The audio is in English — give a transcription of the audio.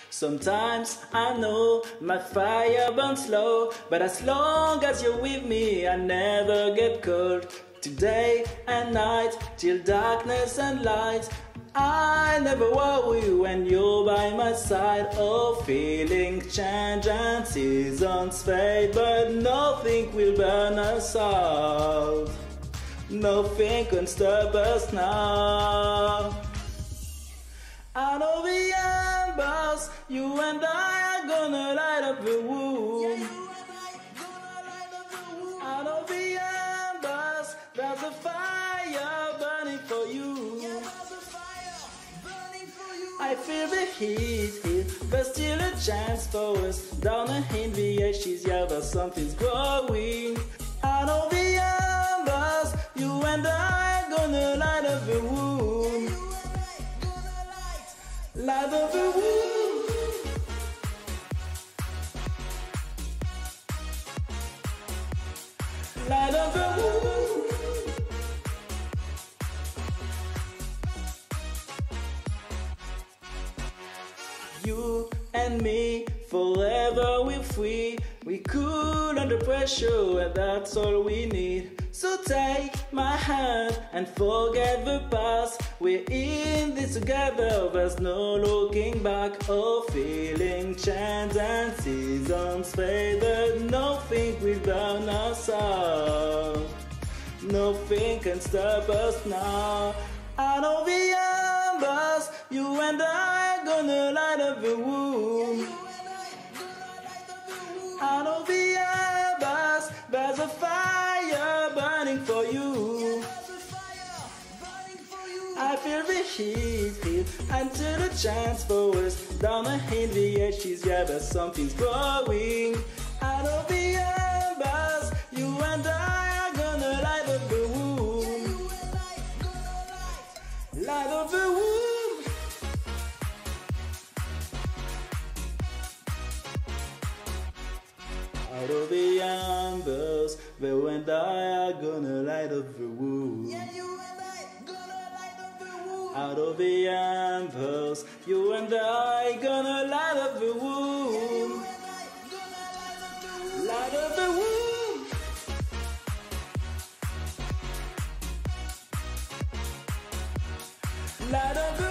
Sometimes I know my fire burns low, but as long as you're with me, I never get cold. Today and night, till darkness and light, I never worry when you're by my side. Oh, feelings change and seasons fade, but nothing will burn us out. Nothing can stop us now. Out of the embers, you and I are gonna light up the room. Out of the embers, there's a fire burning for you. I feel the heat, but still a chance for us. Down in the ashes, yeah, but something's growing. Out of the embers, you and I are gonna light up the room. Light up the room. Light up the room. You and me, forever we're free. We cool under pressure, and that's all we need. So take my hand and forget the past. We're in this together, there's no looking back. Oh, feeling change and seasons fade, but nothing will burn us out. Nothing can stop us now. Out of the embers, you and I are gonna light up the room. Out of the embers, there's a fire burning for you. I feel the heat until the chance for us. Down in the ashes, yeah, but something's growing. Out of the embers, you and I are gonna light up the room. Light up the room. Out of the embers, you and I are gonna light up the room. Yeah, you and I gonna light up the room. Out of the embers, you and I gonna light up the room. Light up the room. Light up the